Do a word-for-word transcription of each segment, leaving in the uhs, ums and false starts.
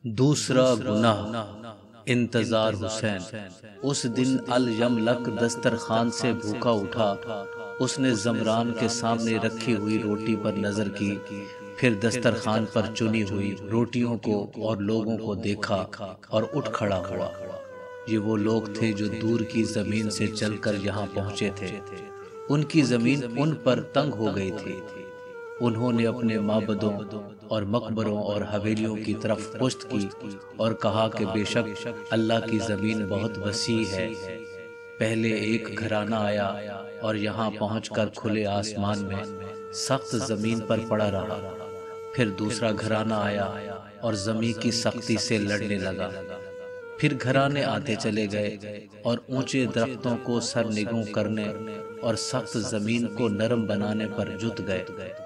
دوسرا گناہ انتظار حسین۔ اس دن الیملک دسترخوان سے بھوکا اٹھا۔ اس نے زمران کے سامنے رکھی ہوئی روٹی پر نظر کی، پھر دسترخوان پر چنی ہوئی روٹیوں کو اور لوگوں کو دیکھا اور اٹھ کھڑا ہوا۔ یہ وہ لوگ تھے جو دور کی زمین سے چل کر یہاں پہنچے تھے۔ ان کی زمین ان پر تنگ ہو گئی تھی۔ انہوں نے اپنے معبدوں اور مقبروں اور حویلیوں کی طرف پشت کی اور کہا کہ بے شک اللہ کی زمین بہت وسیع ہے۔ پہلے ایک گھرانہ آیا اور یہاں پہنچ کر کھلے آسمان میں سخت زمین پر پڑا رہا۔ پھر دوسرا گھرانہ آیا اور زمین کی سختی سے لڑنے لگا۔ پھر گھرانے آتے چلے گئے اور اونچے درختوں کو سرنگوں کرنے اور سخت زمین کو نرم بنانے پر جت گئے۔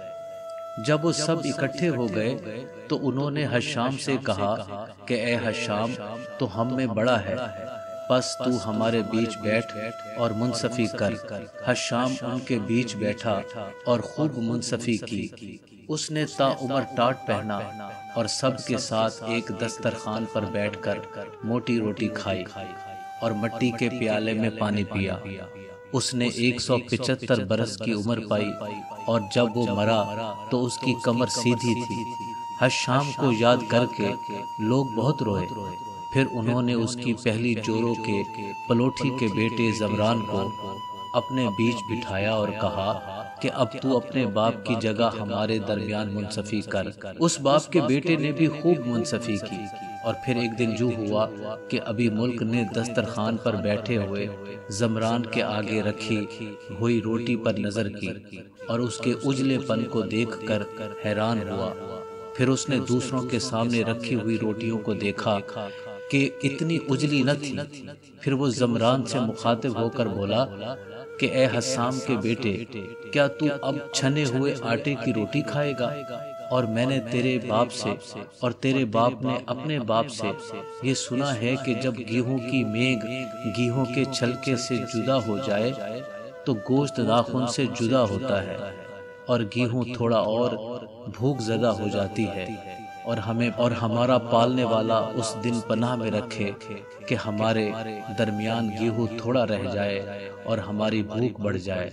جب وہ سب اکٹھے ہو گئے تو انہوں نے حشام سے کہا کہ اے حشام، تو ہم میں بڑا ہے، پس تو ہمارے بیچ بیٹھ اور منصفی کر۔ حشام ان کے بیچ بیٹھا اور خوب منصفی کی۔ اس نے تا عمر ٹاٹ پہنا اور سب کے ساتھ ایک دسترخوان پر بیٹھ کر موٹی روٹی کھائی اور مٹی کے پیالے میں پانی پیا۔ اس نے ایک سو پچہتر برس کی عمر پائی، اور جب وہ مرا تو اس کی کمر سیدھی تھی۔ حشام کو یاد کر کے لوگ بہت روئے۔ پھر انہوں نے اس کی پہلی جوروں کے پلوٹھی کے بیٹے زمران کو اپنے بیچ بٹھایا اور کہا کہ اب تو اپنے باپ کی جگہ ہمارے درمیان منصفی کر۔ اس باپ کے بیٹے نے بھی خوب منصفی کی۔ اور پھر ایک دن جو ہوا کہ ابھی ملک نے دسترخوان پر بیٹھے ہوئے زمران کے آگے رکھی ہوئی روٹی پر نظر کی اور اس کے اجلے پن کو دیکھ کر حیران ہوا۔ پھر اس نے دوسروں کے سامنے رکھی ہوئی روٹیوں کو دیکھا کہ اتنی اجلی نہ تھی۔ پھر وہ زمران سے مخاطب ہو کر بولا کہ اے حسام کے بیٹے، کیا تو اب چھنے ہوئے آٹے کی روٹی کھائے گا؟ اور میں نے تیرے باپ سے اور تیرے باپ نے اپنے باپ سے یہ سنا ہے کہ جب گیہوں کی میگ گیہوں کے چھلکے سے جدا ہو جائے تو گوشت ناخن سے جدا ہوتا ہے، اور گیہوں تھوڑا اور بھوک زدہ ہو جاتی ہے، اور ہمیں اور ہمارا پالنے والا اس دن پناہ میں رکھے کہ ہمارے درمیان گیہوں تھوڑا رہ جائے اور ہماری بھوک بڑھ جائے۔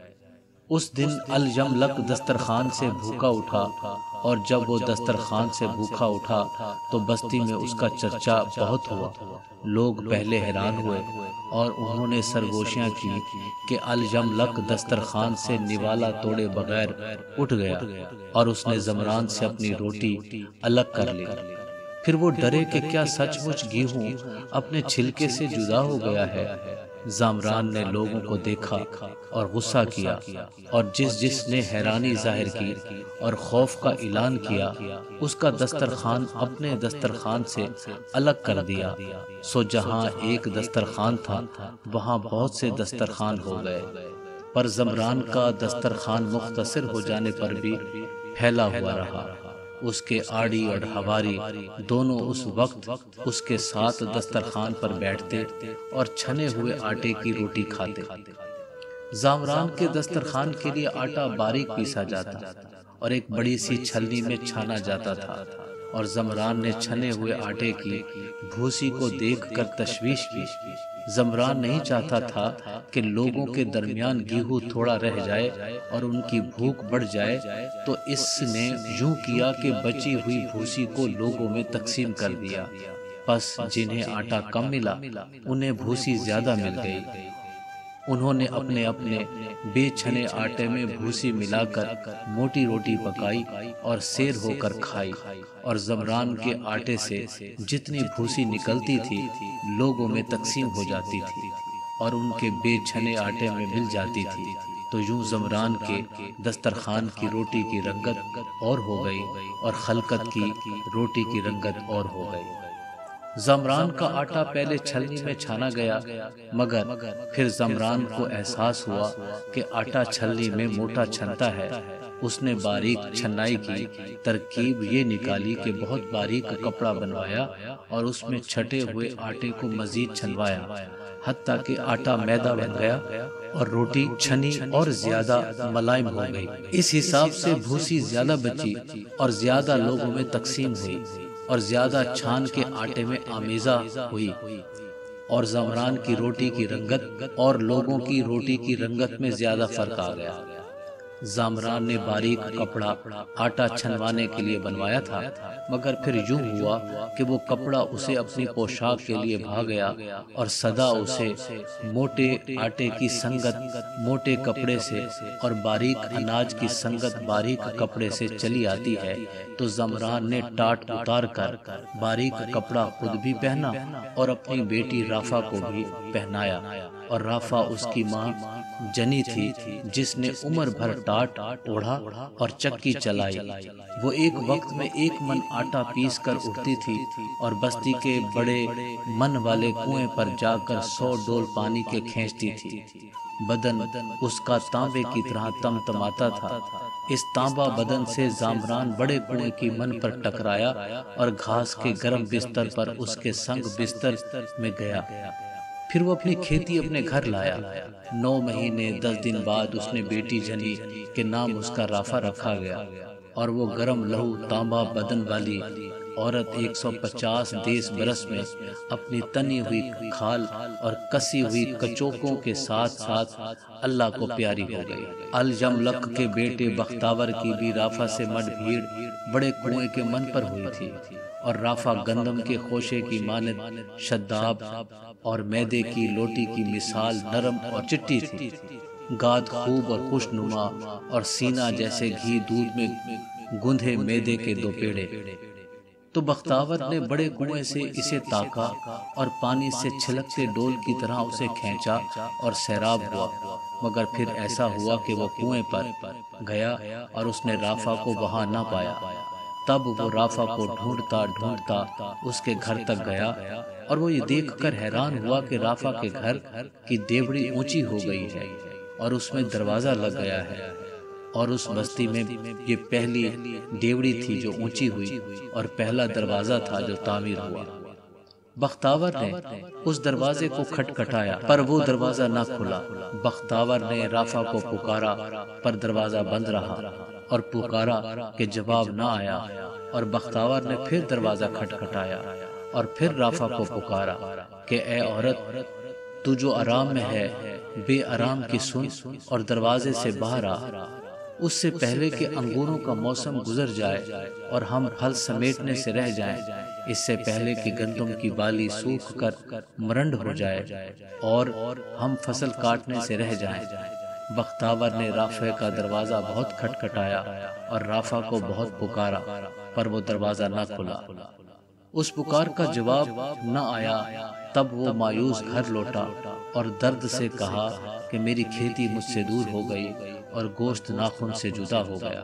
اس دن الیملک دسترخوان سے بھوکا اٹھا، اور جب وہ دسترخوان سے بھوکا اٹھا تو بستی میں اس کا چرچا بہت ہوا۔ لوگ پہلے حیران ہوئے اور انہوں نے سرگوشیاں کی کہ الیملک دسترخوان سے نوالا توڑے بغیر اٹھ گیا، اور اس نے زمران سے اپنی روٹی الگ کر لی۔ پھر وہ ڈرے کہ کیا سچ مچ گیہوں اپنے چھلکے سے جدا ہو گیا ہے۔ زمران نے لوگوں کو دیکھا اور غصہ کیا، اور جس جس نے حیرانی ظاہر کی اور خوف کا اعلان کیا، اس کا دسترخوان اپنے دسترخوان سے الگ کر دیا۔ سو جہاں ایک دسترخوان تھا وہاں بہت سے دسترخوان ہو گئے، پر زمران کا دسترخوان مختصر ہو جانے پر بھی پھیلا ہوا رہا۔ اس کے آڑی اور ہواری دونوں اس وقت اس کے ساتھ دسترخوان پر بیٹھتے اور چھنے ہوئے آٹے کی روٹی کھاتے۔ زمران کے دسترخوان کے لیے آٹا باریک پیسا جاتا اور ایک بڑی سی چھلنی میں چھانا جاتا تھا، اور زمران نے چھنے ہوئے آٹے کی بھوسی کو دیکھ کر تشویش کی۔ زمران نہیں چاہتا تھا کہ لوگوں کے درمیان گیہوں تھوڑا رہ جائے اور ان کی بھوک بڑھ جائے، تو اس نے یوں کیا کہ بچی ہوئی بھوسی کو لوگوں میں تقسیم کر دیا۔ پس جنہیں آٹا کم ملا انہیں بھوسی زیادہ مل گئی۔ انہوں نے اپنے اپنے بے چھنے آٹے میں بھوسی ملا کر موٹی روٹی پکائی اور سیر ہو کر کھائی، اور زمران کے آٹے سے جتنی بھوسی نکلتی تھی لوگوں میں تقسیم ہو جاتی تھی اور ان کے بے چھنے آٹے میں مل جاتی تھی۔ تو یوں زمران کے دسترخوان کی روٹی کی رنگت اور ہو گئی اور خلقت کی روٹی کی رنگت اور ہو گئی۔ زمران کا آٹا پہلے چھلنی میں چھانا گیا، مگر پھر زمران کو احساس ہوا کہ آٹا چھلنی میں موٹا چھنتا ہے۔ اس نے باریک چھنائی کی ترکیب یہ نکالی کہ بہت باریک کپڑا بنوایا اور اس میں چھٹے ہوئے آٹے کو مزید چھنوایا، حتیٰ کہ آٹا میدا بن گیا اور روٹی چھنی اور زیادہ ملائم ہو گئی۔ اس حساب سے بھوسی زیادہ بچی اور زیادہ لوگوں میں تقسیم ہوئی، اور زیادہ چھان کے آٹے میں آمیزہ ہوئی، اور زمران کی روٹی کی رنگت اور لوگوں کی روٹی کی رنگت میں زیادہ فرق آ گیا۔ زامران نے باریک کپڑا آٹا چھنوانے کے لیے بنوایا تھا، مگر پھر یوں ہوا کہ وہ کپڑا اسے اپنی پوشاک کے لیے بھا گیا، اور صدا اسے موٹے آٹے کی سنگت موٹے کپڑے سے اور باریک اناج کی سنگت باریک کپڑے سے چلی آتی ہے۔ تو زمران نے ٹاٹ اتار کر باریک کپڑا خود بھی پہنا اور اپنی بیٹی رافع کو بھی پہنایا، اور رافع اس کی ماں جنی تھی جس نے عمر بھر ٹاٹ اوڑھا اور چکی چلائی۔ وہ ایک وقت میں ایک من آٹا پیس کر اٹھتی تھی اور بستی کے بڑے من والے کنویں پر جا کر سو ڈول پانی کے کھینچتی تھی۔ بدن اس کا تانبے کی طرح تم تماتا تھا۔ اس تانبا بدن سے زامران بڑے کنویں کی من پر ٹکرایا اور گھاس کے گرم بستر پر اس کے سنگ بستر میں گیا۔ پھر وہ اپنی کھیتی اپنے گھر لایا۔ نو مہینے دس دن بعد اس نے بیٹی جنی کے نام اس کا رافع رکھا گیا، اور وہ گرم لہو تانبا بدن والی عورت ایک سو پچاس دیس برس میں اپنی تنی ہوئی کھال اور کسی ہوئی کچوکوں کے ساتھ ساتھ اللہ کو پیاری ہو گئی۔ الجملق کے بیٹے بختاور کی بھی رافع سے مڈ بھیڑ بڑے کنویں کے من پر ہوئی تھی، اور رافع گندم کے خوشے کی مانند شداب اور میدے کی لوٹی کی مثال نرم اور چٹی تھی۔ گاد خوب اور خوش نما اور سینہ جیسے گھی دودھ میں گندھے میدے کے دو پیڑے۔ تو بختاور نے بڑے کنویں سے اسے تاکا اور پانی سے چھلکتے ڈول کی طرح اسے کھینچا اور سیراب ہوا، مگر پھر ایسا ہوا کہ وہ کنویں پر گیا اور اس نے رافع کو وہاں نہ پایا۔ تب وہ رافع کو ڈھونڈتا ڈھونڈتا اس کے گھر تک گیا، اور وہ یہ دیکھ کر حیران ہوا کہ رافع کے گھر کی دیوڑی اونچی ہو گئی ہے اور اس میں دروازہ لگ گیا ہے، اور اس بستی میں یہ پہلی دیوڑی تھی جو اونچی ہوئی اور پہلا دروازہ تھا جو تعمیر ہوا۔ بختاور نے اس دروازے کو کھٹکھٹایا پر وہ دروازہ نہ کھلا۔ بختاور نے رافع کو پکارا پر دروازہ بند رہا، اور پکارا کہ جواب نہ آیا، اور بختاور نے پھر دروازہ کھٹکھٹایا اور پھر رافع کو پکارا کہ اے عورت، تو جو آرام میں ہے بے آرام کی سن اور دروازے سے باہر آ، اس سے پہلے کہ انگوروں کا موسم گزر جائے اور ہم پھل سمیٹنے سے رہ جائیں، اس سے پہلے کہ گندم کی بالی سوکھ کر مرنڈ ہو جائے اور ہم فصل کاٹنے سے رہ جائیں۔ بختاور نے رافع کا دروازہ بہت کھٹکھٹایا اور رافع کو بہت پکارا، پر وہ دروازہ نہ کھلا۔ اس پکار کا جواب نہ آیا۔ تب وہ مایوس گھر لوٹا اور درد سے کہا کہ میری کھیتی مجھ سے دور ہو گئی اور گوشت ناخن سے جدا ہو گیا۔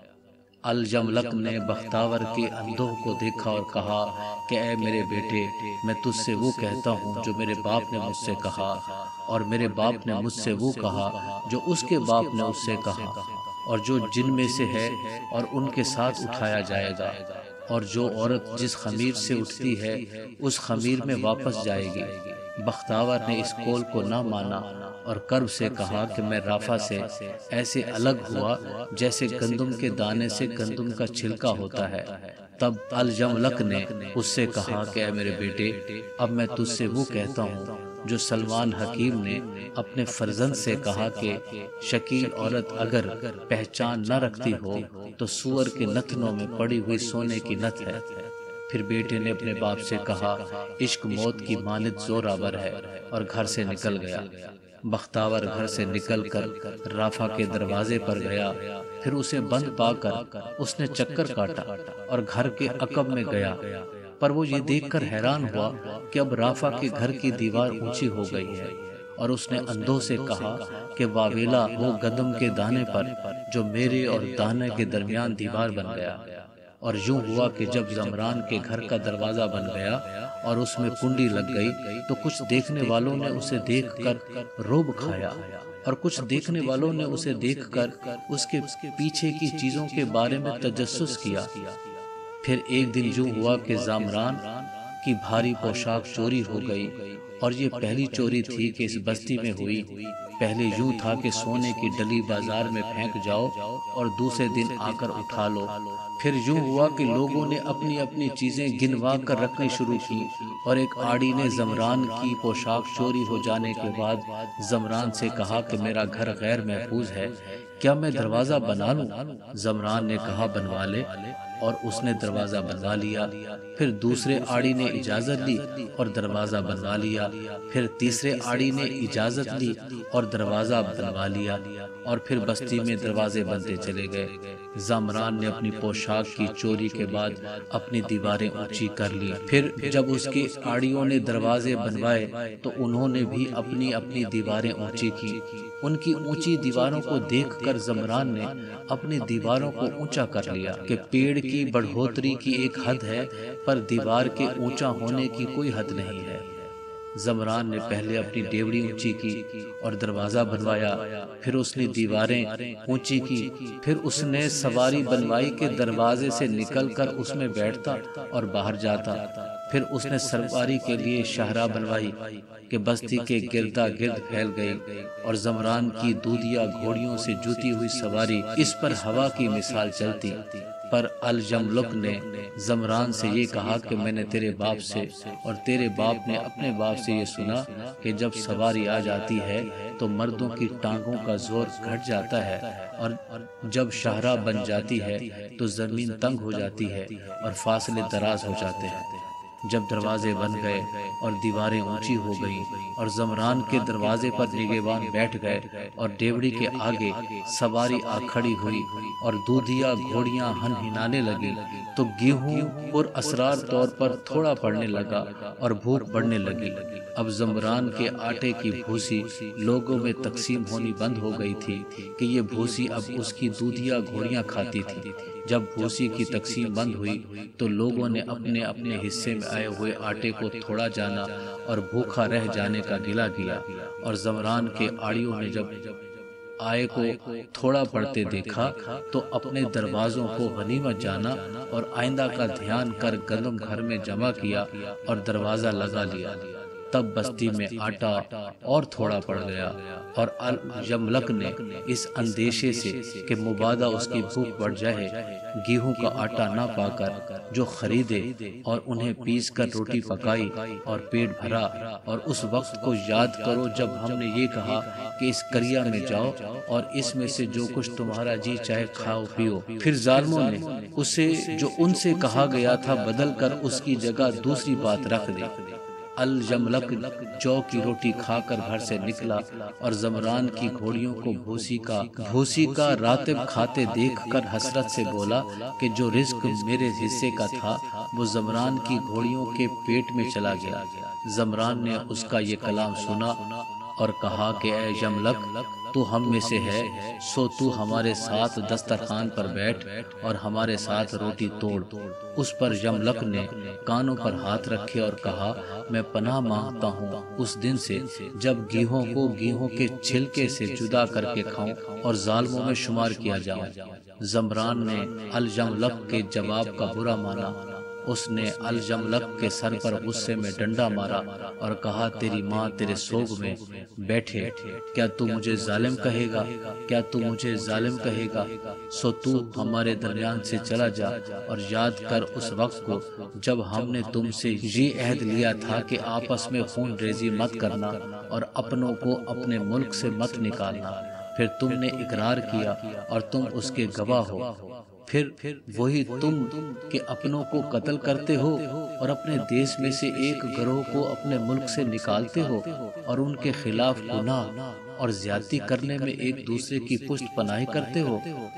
الجملق نے بختاور کے اندوہ کو دیکھا اور کہا کہ اے میرے بیٹے، میں تجھ سے وہ کہتا ہوں جو میرے باپ نے مجھ سے کہا، اور میرے باپ نے مجھ سے وہ کہا جو اس کے باپ نے اس سے کہا، اور جو جن میں سے ہے اور ان کے ساتھ اٹھایا جائے گا، اور جو عورت جس خمیر سے اٹھتی ہے اس خمیر میں واپس جائے گی۔ بختاور نے اس قول کو نہ مانا اور کرب سے کہا کہ میں رافع سے ایسے الگ ہوا جیسے گندم کے دانے سے گندم کا چھلکا ہوتا ہے۔ تب الجملق نے اس سے کہا کہ اے میرے بیٹے، اب میں تجھ سے وہ کہتا ہوں جو سلمان حکیم نے اپنے فرزند سے کہا کہ شکیل عورت اگر پہچان نہ رکھتی ہو تو سور کے نتنوں میں پڑی ہوئی سونے کی نت ہے۔ پھر بیٹے نے اپنے باپ سے کہا عشق موت کی مانند زور آور ہے، اور گھر سے نکل گیا۔ بختاور گھر سے نکل کر رافع کے دروازے پر گیا، پھر اسے بند پا کر اس نے چکر کاٹا اور گھر کے عقب میں گیا، پر وہ یہ دیکھ کر حیران ہوا کہ اب رافع کے گھر کی دیوار اونچی ہو گئی ہے، اور اس نے اندھوں سے کہا کہ واویلا وہ گندم کے دانے پر جو میرے اور دانے کے درمیان دیوار بن گیا۔ اور یوں ہوا کہ جب زمران کے گھر کا دروازہ بن گیا اور اس میں کنڈی لگ گئی تو کچھ دیکھنے والوں نے اسے دیکھ کر رعب کھایا، اور کچھ دیکھنے والوں نے اسے دیکھ کر اس کے پیچھے کی چیزوں کے بارے میں تجسس کیا۔ پھر ایک دن یوں ہوا کہ زامران کی بھاری پوشاک چوری ہو گئی، اور یہ پہلی چوری تھی کہ اس بستی میں ہوئی۔ پہلے یوں تھا کہ سونے کی ڈلی بازار میں پھینک جاؤ اور دوسرے دن آ کر اٹھا لو۔ پھر یوں ہوا کہ لوگوں نے اپنی اپنی چیزیں گنوا کر رکھنی شروع کی، اور ایک آڑی نے زمران کی پوشاک چوری ہو جانے کے بعد زمران سے کہا کہ میرا گھر غیر محفوظ ہے، کیا میں دروازہ بنا لوں؟ زمران نے کہا بنوا لے، اور اس نے دروازہ بنوا لیا۔ پھر دوسرے آڑی نے اجازت لی اور دروازہ بنوا لیا۔ پھر تیسرے آڑی نے اجازت لی اور دروازہ بنوا لیا، اور پھر بستی میں دروازے بنتے چلے گئے۔ زمران نے اپنی پوشاک کی چوری کے بعد اپنی دیواریں اونچی کر لی۔ پھر جب اس کے آڑیوں نے دروازے بنوائے تو انہوں نے بھی اپنی اپنی دیواریں اونچی کی۔ ان کی اونچی دیواروں کو دیکھ کر زمران نے اپنی دیواروں کو اونچا کر لیا کہ پیڑ کی بڑھوتری کی ایک حد ہے، پر دیوار کے اونچا ہونے کی کوئی حد نہیں ہے۔ زمران نے پہلے اپنی ڈیوڑی اونچی کی اور دروازہ بنوایا، پھر اس نے دیواریں اونچی کی، پھر اس نے سواری بنوائی کہ دروازے سے نکل کر اس میں بیٹھتا اور باہر جاتا۔ پھر اس نے سواری کے لیے شاہراہ بنوائی کہ بستی کے گردا گرد پھیل گئی، اور زمران کی دودھیا گھوڑیوں سے جوتی ہوئی سواری اس پر ہوا کی مثال چلتی۔ پر الجملک نے زمران سے یہ کہا کہ میں نے تیرے باپ سے اور تیرے باپ نے اپنے باپ سے یہ سنا کہ جب سواری آ جاتی ہے تو مردوں کی ٹانگوں کا زور گھٹ جاتا ہے، اور جب شاہراہ بن جاتی ہے تو زمین تنگ ہو جاتی ہے اور فاصلے دراز ہو جاتے ہیں۔ جب دروازے بن گئے اور دیواریں اونچی ہو گئیں اور زمران کے دروازے پر نگہبان بیٹھ گئے اور ڈیوڑی کے آگے سواری آ کھڑی ہوئی اور دودھیا گھوڑیاں ہن ہنانے لگی، تو گیہوں پر اسرار طور پر تھوڑا پڑنے لگا اور بھوک بڑھنے لگی۔ اب زمران کے آٹے کی بھوسی لوگوں میں تقسیم ہونی بند ہو گئی تھی کہ یہ بھوسی اب اس کی دودھیا گھوڑیاں کھاتی تھی۔ جب بھوسی کی تقسیم بند ہوئی تو لوگوں نے اپنے اپنے حصے میں آئے ہوئے آٹے کو تھوڑا جانا اور بھوکا رہ جانے کا گلہ کیا، اور زمران کے آڑیوں نے جب آئے کو تھوڑا پڑتے دیکھا تو اپنے دروازوں کو غنیمت جانا اور آئندہ کا دھیان کر گندم گھر میں جمع کیا اور دروازہ لگا لیا۔ تب بستی میں آٹا اور تھوڑا پڑ گیا، اور الجملک نے اس اندیشے سے کہ مبادا اس کی بھوک بڑھ جائے گیہوں کا آٹا نہ پا کر جو خریدے اور انہیں پیس کر روٹی پکائی اور پیٹ بھرا۔ اور اس وقت کو یاد کرو جب ہم نے یہ کہا کہ اس کریا میں جاؤ اور اس میں سے جو کچھ تمہارا جی چاہے کھاؤ پیو۔ پھر ظالموں نے اسے جو ان سے کہا گیا تھا بدل کر اس کی جگہ دوسری بات رکھ دی۔ الجملک جو کی روٹی کھا کر گھر سے نکلا اور زمران کی گھوڑیوں کو بھوسی کا بھوسی کا راتب کھاتے دیکھ کر حسرت سے بولا کہ جو رزق میرے حصے کا تھا وہ زمران کی گھوڑیوں کے پیٹ میں چلا گیا۔ زمران نے اس کا یہ کلام سنا اور کہا کہ اے جملک تو ہم میں سے ہے، سو تو ہمارے ساتھ دسترخوان پر بیٹھ اور ہمارے ساتھ روٹی توڑ۔ اس پر جملک نے کانوں پر ہاتھ رکھے اور کہا میں پناہ مانگتا ہوں اس دن سے جب گیہوں کو گیہوں کے چھلکے سے جدا کر کے کھاؤں اور ظالموں میں شمار کیا جاؤں۔ زمران نے الجملک کے جواب کا برا مانا۔ اس نے الجملک کے سر پر غصے میں ڈنڈا مارا اور کہا تیری ماں تیرے سوگ میں بیٹھے، کیا تو مجھے ظالم کہے گا؟ کیا تو مجھے ظالم کہے گا؟ سو تو ہمارے درمیان سے چلا جا اور یاد کر اس وقت کو جب ہم نے تم سے یہ عہد لیا تھا کہ آپس میں خون ریزی مت کرنا اور اپنوں کو اپنے ملک سے مت نکالنا۔ پھر تم نے اقرار کیا اور تم اس کے گواہ ہو۔ پھر وہی تم کہ اپنوں کو قتل کرتے ہو اور اپنے دیش میں سے ایک گروہ کو اپنے ملک سے نکالتے ہو اور ان کے خلاف گناہ اور زیادتی کرنے میں ایک دوسرے کی پشت پناہی کرتے ہو۔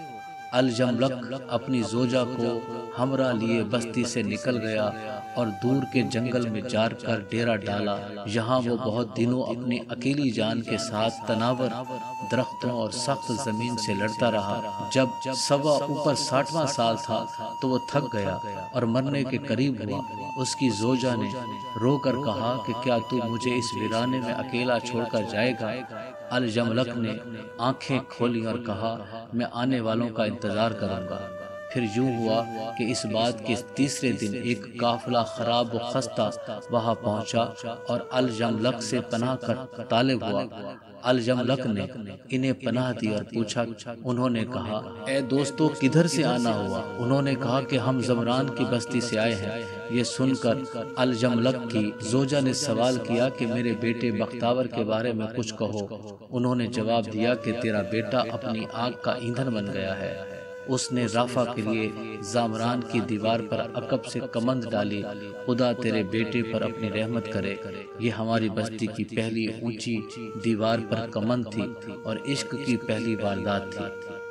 الجملک اپنی زوجہ کو ہمراہ لیے بستی سے نکل گیا اور دور کے جنگل میں جا کر ڈیرا ڈالا۔ یہاں وہ بہت دنوں اپنی اکیلی جان کے ساتھ تناور درختوں اور سخت زمین سے لڑتا رہا۔ جب سوا اوپر ساٹھواں سال تھا تو وہ تھک گیا اور مرنے کے قریب ہوا۔ اس کی زوجہ نے رو کر کہا کہ کیا تو مجھے اس ویرانے میں اکیلا چھوڑ کر جائے گا؟ الجملک نے آنکھیں کھولی اور کہا میں آنے والوں کا انتظار کروں گا۔ پھر یوں ہوا کہ اس بات کے تیسرے دن ایک قافلہ خراب و خستہ وہاں پہنچا اور الجملک سے پناہ کا طالب ہوا۔ الجملک نے انہیں پناہ دی اور پوچھا۔ انہوں نے کہا اے دوستو کدھر سے آنا ہوا؟ انہوں نے کہا کہ ہم زمران کی بستی سے آئے ہیں۔ یہ سن کر الجملک کی زوجہ نے سوال کیا کہ میرے بیٹے بختاور کے بارے میں کچھ کہو۔ انہوں نے جواب دیا کہ تیرا بیٹا اپنی آنکھ کا ایندھن بن گیا ہے۔ اس نے رافع کے لیے زامران کی دیوار پر عقب سے کمند ڈالی۔ خدا تیرے بیٹے پر اپنی رحمت کرے۔ یہ ہماری بستی کی پہلی اونچی دیوار پر کمند تھی اور عشق کی پہلی واردات تھی۔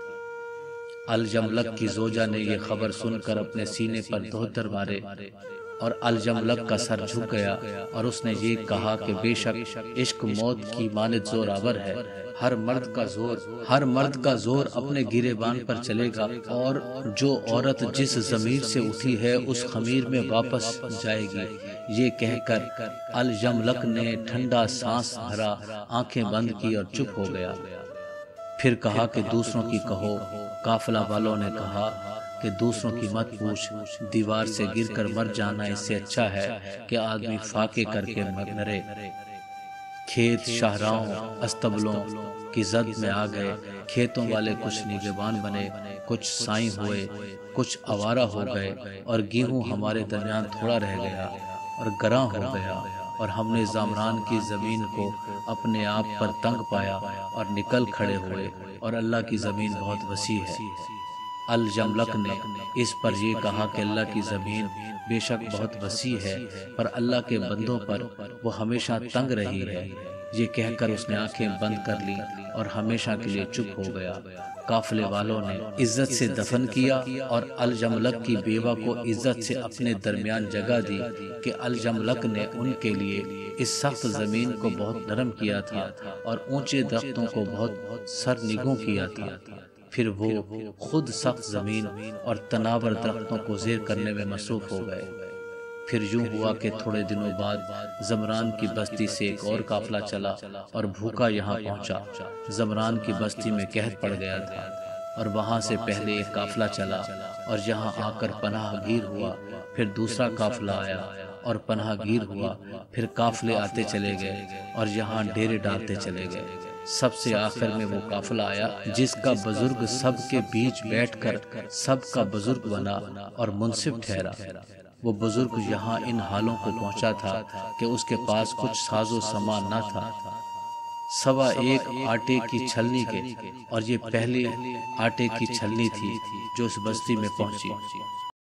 الجملک کی زوجہ نے یہ خبر سن کر اپنے سینے پر دھوتر مارے اور الجملک کا سر جھک گیا اور اس نے یہ کہا کہ بے شک عشق موت کی مانند زوراور ہے۔ ہر مرد کا زور ہر مرد کا زور اپنے گریبان پر چلے گا اور جو عورت جس ضمیر سے اٹھی ہے اس خمیر میں واپس جائے گی۔ یہ کہہ کر الجملک نے ٹھنڈا سانس بھرا، آنکھیں بند کی اور چپ ہو گیا۔ پھر کہا کہ دوسروں کی کہو۔ قافلہ والوں نے کہا کہ دوسروں کی مت پوچھ، دیوار سے گر کر مر جانا اس سے اچھا ہے کہ آدمی فاقے کر کے مرے۔ کھیت شاہراہوں استبلوں کی زد میں آ گئے۔ کھیتوں والے کچھ نگہبان بنے، کچھ سائیں ہوئے، کچھ آوارہ ہو گئے اور گیہوں ہمارے درمیان تھوڑا رہ گیا اور گراں ہو گیا اور ہم نے زامران کی زمین کو اپنے آپ پر تنگ پایا اور نکل کھڑے ہوئے اور اللہ کی زمین بہت وسیع ہے۔ الجملک نے اس پر یہ کہا کہ اللہ کی زمین بے شک بہت وسیع ہے پر اللہ کے بندوں پر وہ ہمیشہ تنگ رہی ہے۔ یہ کہہ کر اس نے آنکھیں بند کر لیں اور ہمیشہ کے لیے چپ ہو گیا۔ قافلے والوں نے عزت سے دفن کیا اور الجملک کی بیوہ کو عزت سے اپنے درمیان جگہ دی کہ الجملک نے ان کے لیے اس سخت زمین کو بہت نرم کیا تھا اور اونچے درختوں کو بہت سرنگوں کیا تھا۔ پھر وہ خود سخت زمین اور تناور درختوں کو زیر کرنے میں مصروف ہو گئے۔ پھر یوں ہوا کہ تھوڑے دنوں بعد زمران کی بستی سے ایک اور قافلہ چلا اور بھوکا یہاں پہنچا۔ زمران کی بستی میں قحط پڑ گیا تھا اور وہاں سے پہلے ایک قافلہ چلا اور یہاں آ کر پناہ گیر ہوا۔ پھر دوسرا قافلہ آیا اور پناہ گیر ہوا۔ پھر قافلے آتے چلے گئے اور یہاں ڈیرے ڈالتے چلے گئے۔ سب سے آخر میں وہ قافلہ آیا جس کا بزرگ سب کے بیچ بیٹھ کر سب کا بزرگ بنا اور منصف ٹھہرا۔ وہ بزرگ یہاں ان حالوں کو پہنچا تھا کہ اس کے پاس کچھ ساز و سامان نہ تھا سوا ایک آٹے کی چھلنی کے، اور یہ پہلی آٹے کی چھلنی تھی جو اس بستی میں پہنچی۔